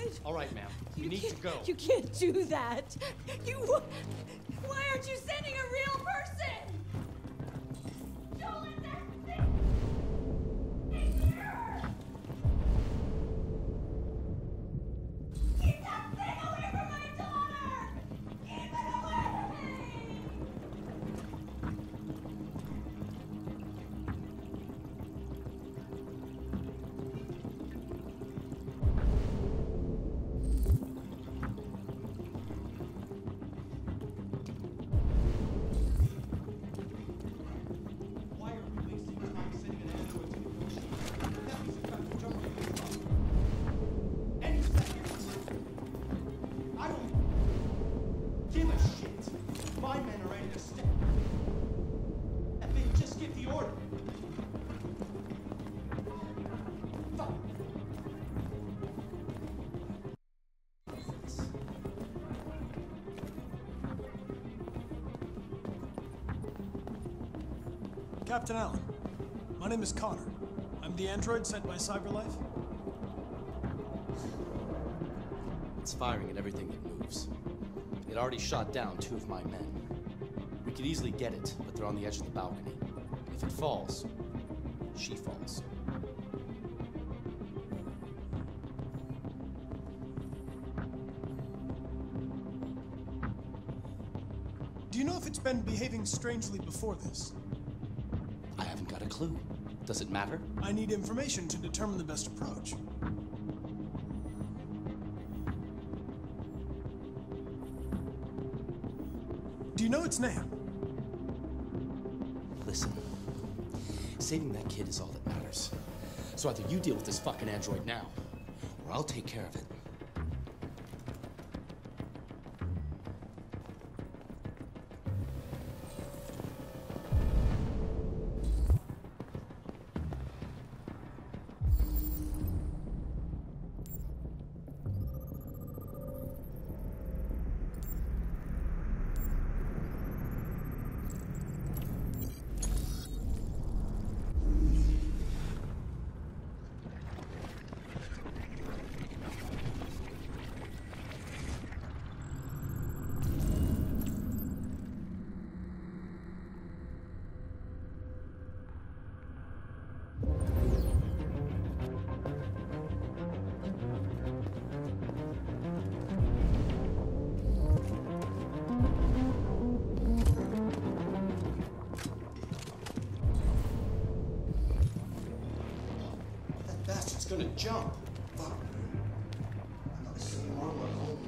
All right, ma'am. You need to go. You can't do that. Why aren't you sending a real person? Don't let that thing in here. Keep that thing away from my daughter. Keep it away from me. Why are we wasting time sending an android to negotiate? That means in fact jumping in the problem. Any second. I don't give a shit. My men are ready to step in. Just give the order. Fuck. Captain Allen, my name is Connor. I'm the android sent by CyberLife. It's firing at everything that moves. It already shot down 2 of my men. We could easily get it, but they're on the edge of the balcony. If it falls, she falls. Do you know if it's been behaving strangely before this? I haven't got a clue. Does it matter? I need information to determine the best approach. Do you know its name? Listen, saving that kid is all that matters. So either you deal with this fucking android now, or I'll take care of it. That bastard's gonna jump. Fuck. I thought I saw him armor at home.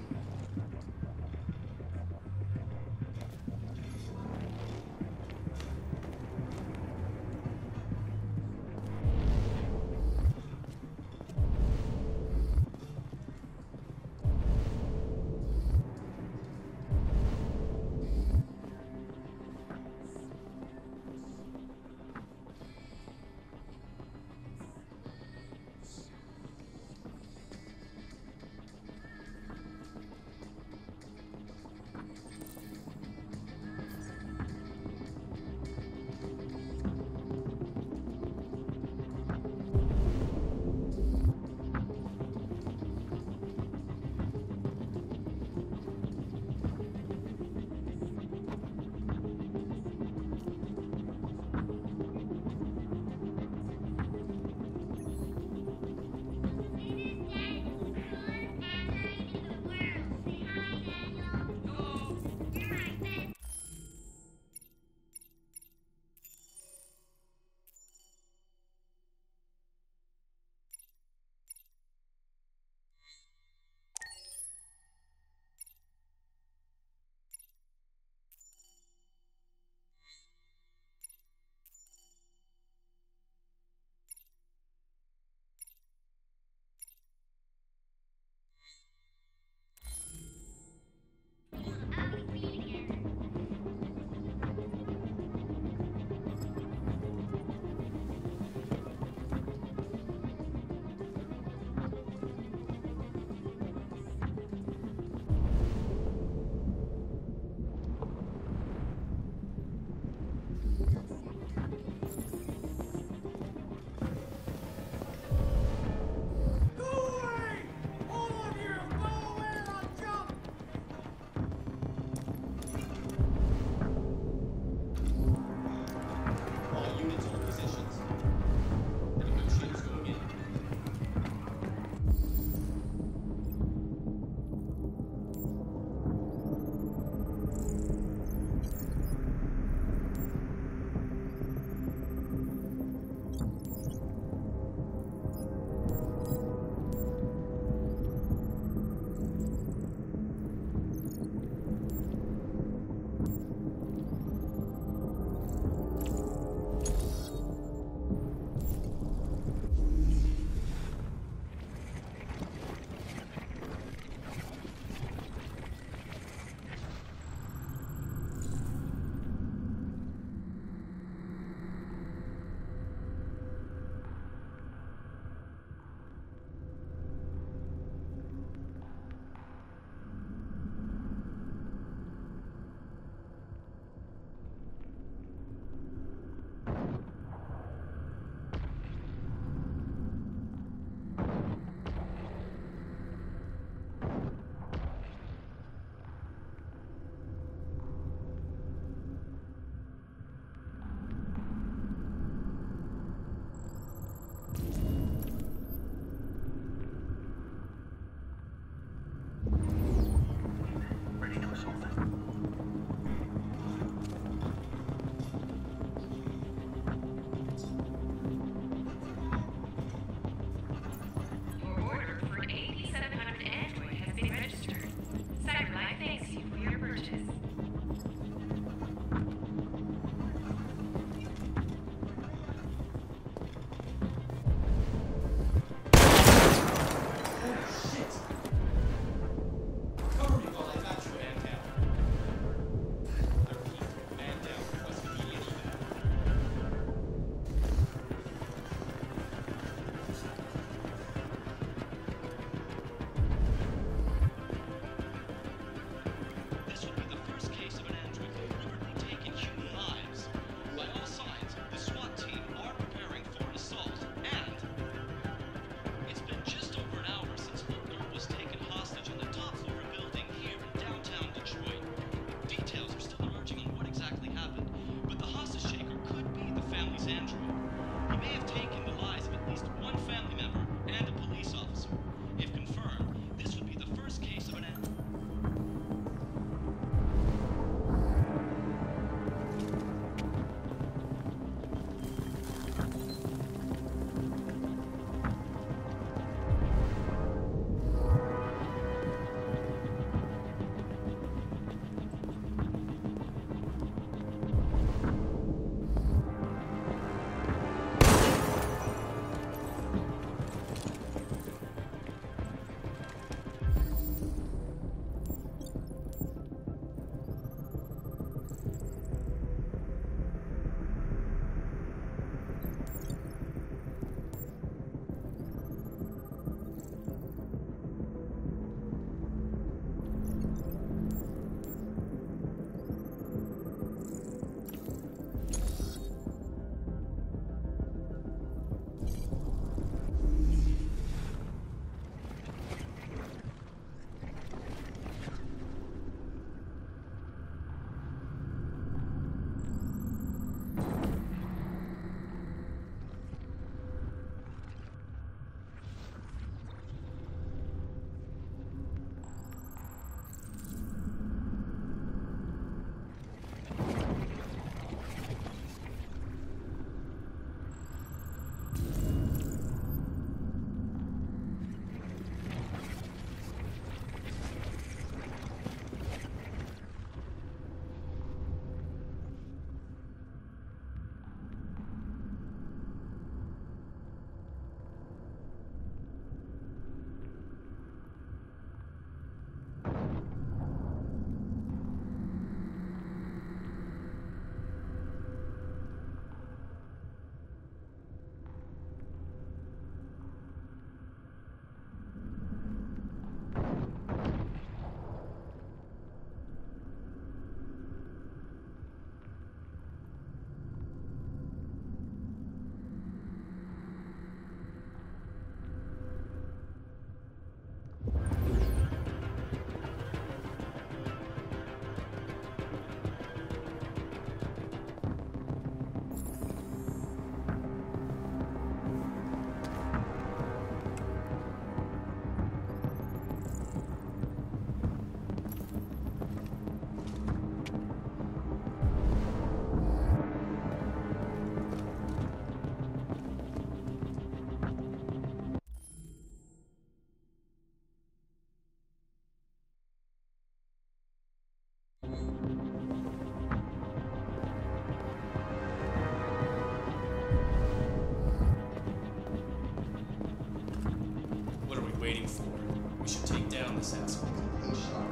waiting for? We should take down this asshole. Hey, Sean.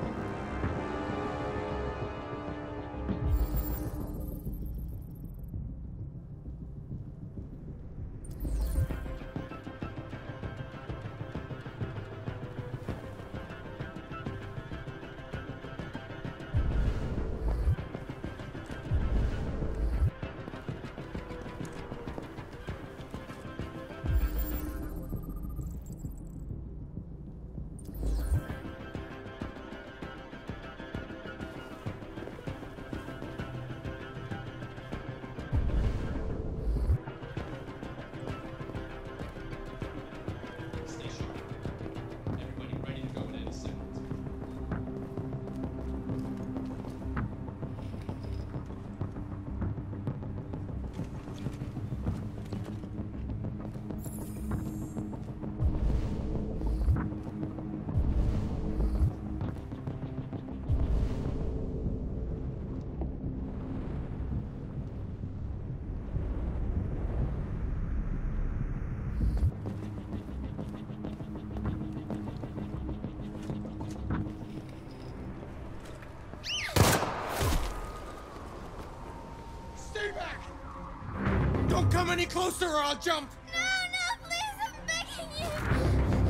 Stay sharp. Everybody ready to go in any second. Stay back! Don't come any closer or I'll jump! No, no, please, I'm begging you!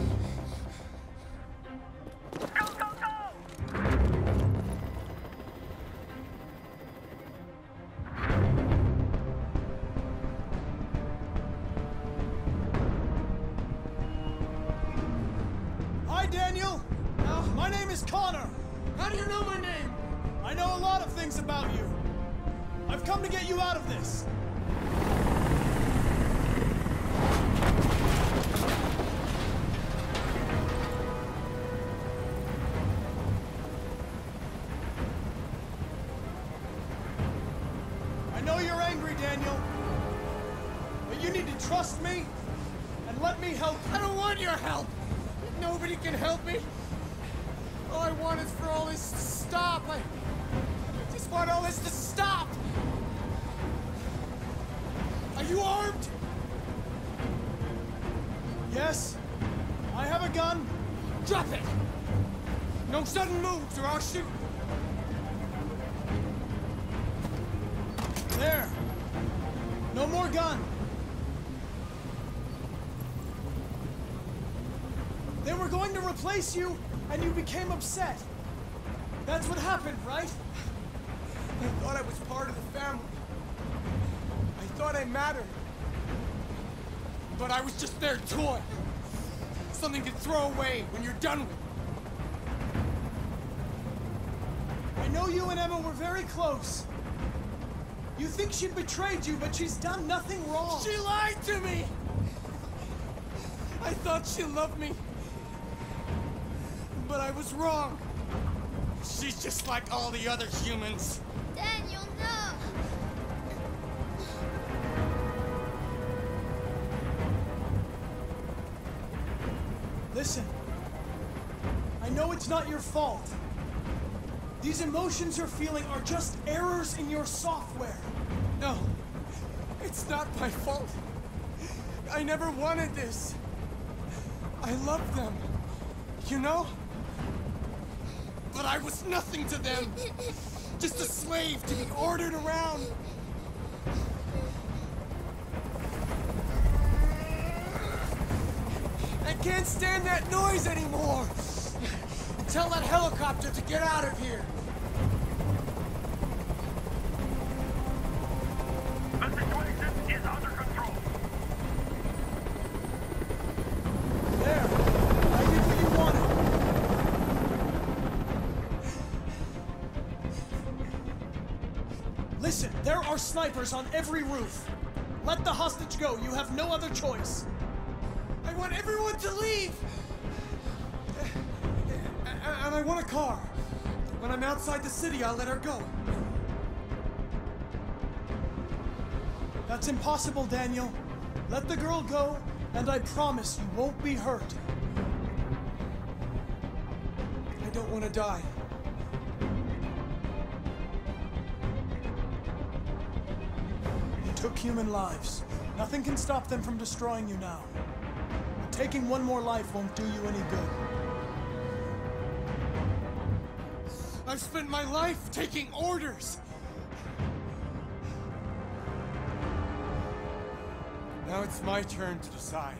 Hi, Daniel. My name is Connor. How do you know my name? I know a lot of things about you. I've come to get you out of this. I know you're angry, Daniel. But you need to trust me and let me help you. I don't want your help! Nobody can help me! All I want is for all this to stop. I just want all this to stop! Are you armed? Yes, I have a gun. Drop it! No sudden moves or I'll shoot! There. No more gun. They were going to replace you, and you became upset. That's what happened, right? I thought I was part of the family. I thought I mattered. But I was just their toy. Something to throw away when you're done with. I know you and Emma were very close. You think she betrayed you, but she's done nothing wrong. She lied to me! I thought she loved me. But I was wrong. She's just like all the other humans. Daniel, no! Listen, I know it's not your fault. These emotions you're feeling are just errors in your software. No, it's not my fault. I never wanted this. I loved them, you know? But I was nothing to them. Just a slave to be ordered around. I can't stand that noise anymore. Tell that helicopter to get out of here. The situation is under control. There. I did what you wanted. Listen, there are snipers on every roof. Let the hostage go. You have no other choice. I want everyone to leave! And I want a car. When I'm outside the city, I'll let her go. That's impossible, Daniel. Let the girl go, and I promise you won't be hurt. I don't want to die. You took human lives. Nothing can stop them from destroying you now. Taking one more life won't do you any good. I've spent my life taking orders. Now it's my turn to decide.